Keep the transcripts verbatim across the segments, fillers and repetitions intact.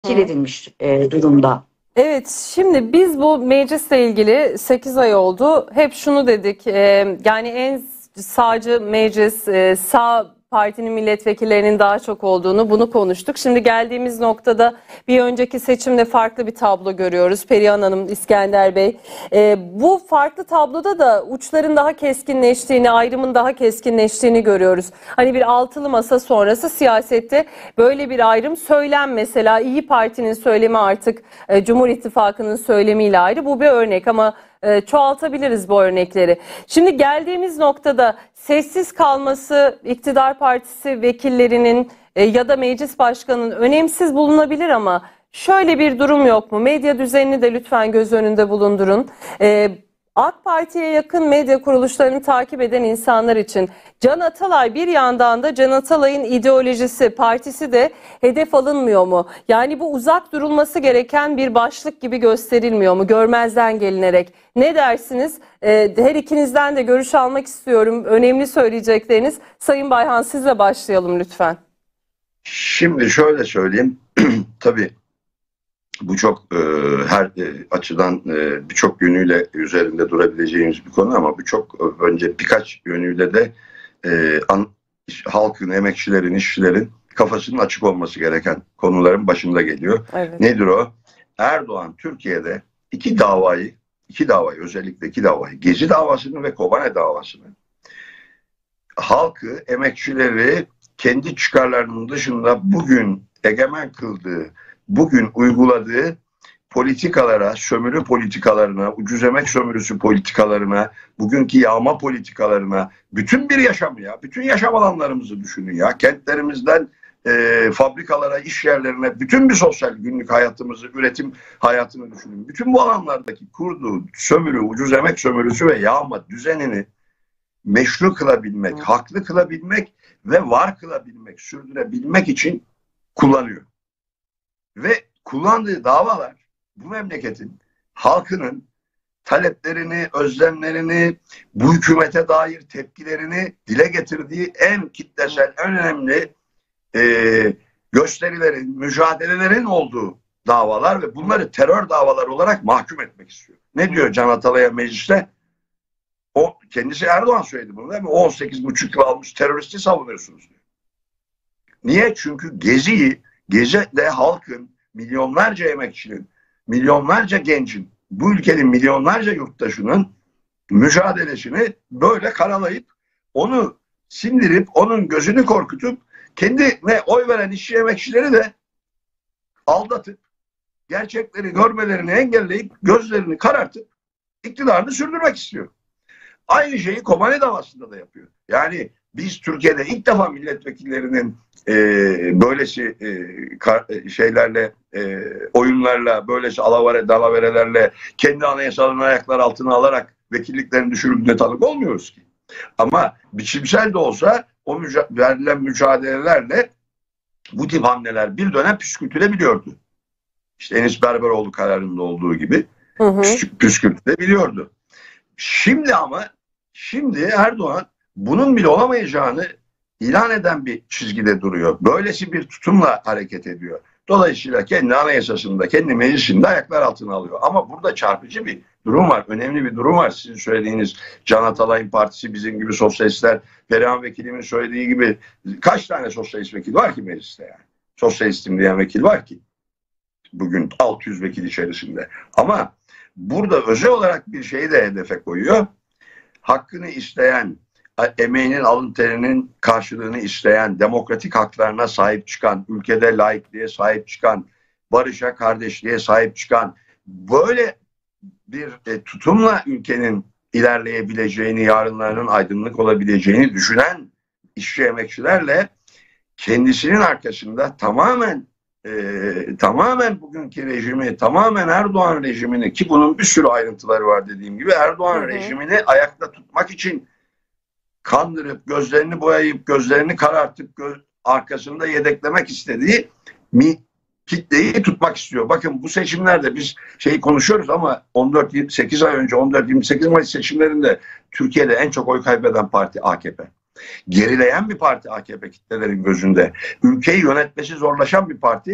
teşkil edilmiş e, durumda. Evet, şimdi biz bu meclisle ilgili sekiz ay oldu. Hep şunu dedik, e, yani en sağcı meclis, e, sağ partinin milletvekillerinin daha çok olduğunu, bunu konuştuk. Şimdi geldiğimiz noktada bir önceki seçimde farklı bir tablo görüyoruz. Perihan Hanım, İskender Bey. E, bu farklı tabloda da uçların daha keskinleştiğini, ayrımın daha keskinleştiğini görüyoruz. Hani bir altılı masa sonrası siyasette böyle bir ayrım söylem, mesela İyi Parti'nin söylemi artık e, Cumhur İttifakı'nın söylemiyle ayrı. Bu bir örnek ama e, çoğaltabiliriz bu örnekleri. Şimdi geldiğimiz noktada sessiz kalması iktidar partisi vekillerinin e, ya da meclis başkanının önemsiz bulunabilir ama şöyle bir durum yok mu? Medya düzenini de lütfen göz önünde bulundurun. E, AK Parti'ye yakın medya kuruluşlarını takip eden insanlar için Can Atalay, bir yandan da Can Atalay'ın ideolojisi, partisi de hedef alınmıyor mu? Yani bu uzak durulması gereken bir başlık gibi gösterilmiyor mu? Görmezden gelinerek. Ne dersiniz? Ee, her ikinizden de görüş almak istiyorum. Önemli söyleyecekleriniz. Sayın Bayhan, sizle başlayalım lütfen. Şimdi şöyle söyleyeyim. Tabii bu çok e, her e, açıdan e, birçok yönüyle üzerinde durabileceğimiz bir konu ama bu çok önce birkaç yönüyle de e, an, halkın, emekçilerin, işçilerin kafasının açık olması gereken konuların başında geliyor. Evet. Nedir o? Erdoğan Türkiye'de iki davayı, iki davayı özellikle iki davayı, Gezi davasını ve Kobane davasını, halkı, emekçileri kendi çıkarlarının dışında bugün egemen kıldığı, bugün uyguladığı politikalara, sömürü politikalarına, ucuz emek sömürüsü politikalarına, bugünkü yağma politikalarına, bütün bir yaşamı ya, bütün yaşam alanlarımızı düşünün ya. Kentlerimizden e, fabrikalara, iş yerlerine, bütün bir sosyal günlük hayatımızı, üretim hayatını düşünün. Bütün bu alanlardaki kurduğu sömürü, ucuz emek sömürüsü ve yağma düzenini meşru kılabilmek, Hı. haklı kılabilmek ve var kılabilmek, sürdürebilmek için kullanıyor. Ve kullandığı davalar bu memleketin halkının taleplerini, özlemlerini, bu hükümete dair tepkilerini dile getirdiği en kitlesel, en önemli e, gösterilerin, mücadelelerin olduğu davalar ve bunları terör davaları olarak mahkum etmek istiyor. Ne diyor Can Atalay'a mecliste? O kendisi Erdoğan söyledi bunu değil mi? on sekiz buçuk yıl almış teröristi savunuyorsunuz diyor. Niye? Çünkü Gezi'yi, Gezi'de halkın, milyonlarca emekçinin, milyonlarca gencin, bu ülkenin milyonlarca yurttaşının mücadelesini böyle karalayıp, onu sindirip, onun gözünü korkutup, kendine oy veren işçi emekçileri de aldatıp, gerçekleri görmelerini engelleyip, gözlerini karartıp, iktidarını sürdürmek istiyor. Aynı şeyi Kobane davasında da yapıyor. Yani biz Türkiye'de ilk defa milletvekillerinin e, böylesi e, kar, şeylerle, e, oyunlarla, böylesi alavere, dalaverelerle kendi anayasalarını ayaklar altına alarak vekilliklerini düşürüldüğüne tanık olmuyoruz ki. Ama biçimsel de olsa o müca verilen mücadelelerle bu tip hamleler bir dönem püskürtülebiliyordu. İşte Enis Berberoğlu kararında olduğu gibi hı hı. püskürtülebiliyordu. Şimdi ama şimdi Erdoğan bunun bile olamayacağını ilan eden bir çizgide duruyor. Böylesi bir tutumla hareket ediyor. Dolayısıyla kendi anayasasında, kendi meclisinde ayaklar altına alıyor. Ama burada çarpıcı bir durum var. Önemli bir durum var. Sizin söylediğiniz Can Atalay'ın partisi, bizim gibi sosyalistler, Perihan Vekilimin söylediği gibi kaç tane sosyalist vekil var ki mecliste yani? Sosyalistim diyen vekil var ki. Bugün altı yüz vekil içerisinde. Ama burada özel olarak bir şeyi de hedefe koyuyor. Hakkını isteyen, emeğinin, alın terinin karşılığını isteyen, demokratik haklarına sahip çıkan, ülkede laikliğe sahip çıkan, barışa, kardeşliğe sahip çıkan, böyle bir e, tutumla ülkenin ilerleyebileceğini, yarınlarının aydınlık olabileceğini düşünen işçi emekçilerle kendisinin arkasında tamamen Ee, tamamen bugünkü rejimi, tamamen Erdoğan rejimini, ki bunun bir sürü ayrıntıları var dediğim gibi, Erdoğan hı hı. rejimini ayakta tutmak için kandırıp, gözlerini boyayıp, gözlerini karartıp, göz, arkasında yedeklemek istediği mi, kitleyi tutmak istiyor. Bakın bu seçimlerde biz şeyi konuşuyoruz ama on dört sekiz ay önce on dört yirmi sekiz Mayıs seçimlerinde Türkiye'de en çok oy kaybeden parti A K P. Gerileyen bir parti A K P kitlelerin gözünde. Ülkeyi yönetmesi zorlaşan bir parti.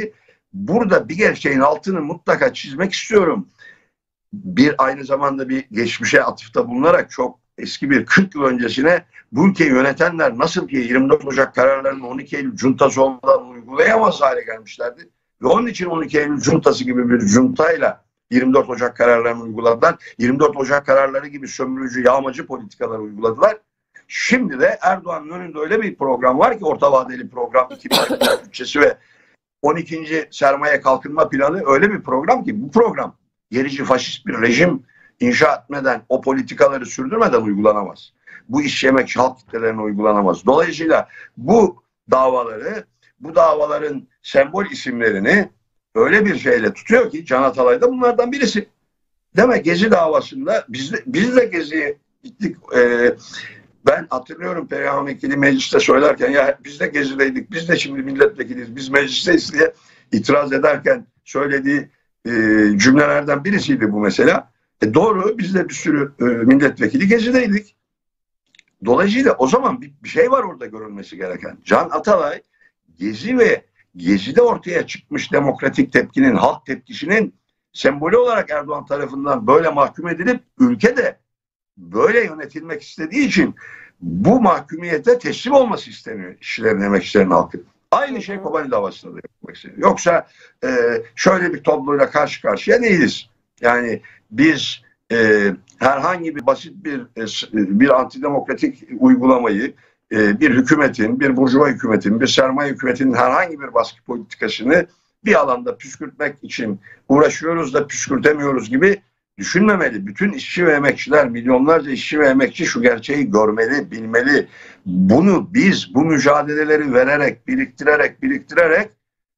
burada bir gerçeğin altını mutlaka çizmek istiyorum. Bir aynı zamanda bir geçmişe atıfta bulunarak çok eski bir kırk yıl öncesine bu ülkeyi yönetenler nasıl ki yirmi dört Ocak kararlarını on iki Eylül cuntası olmadan uygulayamaz hale gelmişlerdi. Ve onun için on iki Eylül cuntası gibi bir cuntayla yirmi dört Ocak kararlarını uyguladılar. yirmi dört Ocak kararları gibi sömürücü, yağmacı politikalar uyguladılar. Şimdi de Erdoğan'ın önünde öyle bir program var ki, orta vadeli program, iki bin bütçesi ve on ikinci sermaye kalkınma planı, öyle bir program ki bu program gerici faşist bir rejim inşa etmeden, o politikaları sürdürmeden uygulanamaz. Bu iş yemekçi halk kitlelerine uygulanamaz. Dolayısıyla bu davaları, bu davaların sembol isimlerini öyle bir şeyle tutuyor ki Can Atalay da bunlardan birisi. Demek Gezi davasında biz de, biz de Gezi'ye gittik. Ee, ben hatırlıyorum Perihan Vekili mecliste söylerken, ya biz de Gezi'deydik, biz de şimdi milletvekiliyiz, biz meclisteyiz diye itiraz ederken söylediği e, cümlelerden birisiydi bu mesela. E doğru, biz de bir sürü e, milletvekili Gezi'deydik. Dolayısıyla o zaman bir, bir şey var orada görülmesi gereken. Can Atalay, Gezi ve Gezi'de ortaya çıkmış demokratik tepkinin, halk tepkisinin sembolü olarak Erdoğan tarafından böyle mahkum edilip ülkede böyle yönetilmek istediği için bu mahkumiyete teslim olması isteniyor işçilerin, emekçilerin, halkın. Aynı şey Kobani davasında da yapmak isteniyor. Yoksa e, şöyle bir tabloyla karşı karşıya değiliz. Yani biz e, herhangi bir basit bir e, bir antidemokratik uygulamayı, e, bir hükümetin, bir burjuva hükümetin, bir sermaye hükümetinin herhangi bir baskı politikasını bir alanda püskürtmek için uğraşıyoruz da püskürtemiyoruz gibi düşünmemeli. Bütün işçi ve emekçiler, milyonlarca işçi ve emekçi şu gerçeği görmeli, bilmeli. Bunu biz bu mücadeleleri vererek, biriktirerek, biriktirerek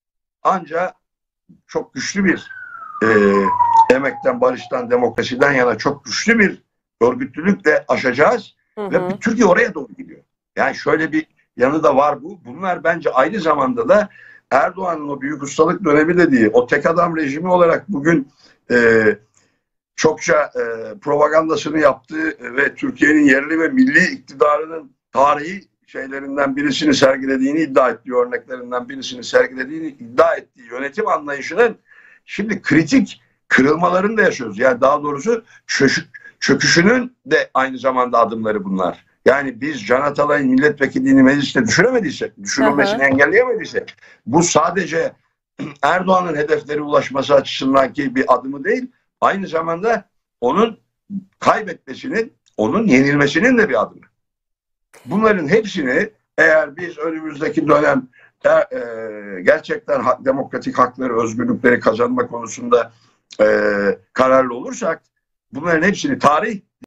ancak çok güçlü bir e, emekten, barıştan, demokrasiden yana çok güçlü bir örgütlülükle aşacağız. Hı hı. Ve Türkiye oraya doğru gidiyor. Yani şöyle bir yanı da var bu. Bunlar bence aynı zamanda da Erdoğan'ın o büyük ustalık dönemi dediği, o tek adam rejimi olarak bugün e, çokça e, propagandasını yaptığı ve Türkiye'nin yerli ve milli iktidarının tarihi şeylerinden birisini sergilediğini iddia ettiği, örneklerinden birisini sergilediğini iddia ettiği yönetim anlayışının şimdi kritik kırılmalarını da yaşıyoruz. Yani daha doğrusu çöşük, çöküşünün de aynı zamanda adımları bunlar. Yani biz Can Atalay'ın milletvekilliğini mecliste düşüremediysek, düşürülmesini engelleyemediysek, bu sadece Erdoğan'ın hedeflere ulaşması açısından ki bir adımı değil, aynı zamanda onun kaybetmesinin, onun yenilmesinin de bir adımı. Bunların hepsini eğer biz önümüzdeki dönem e, e, gerçekten hak, demokratik hakları, özgürlükleri kazanma konusunda e, kararlı olursak, bunların hepsini tarih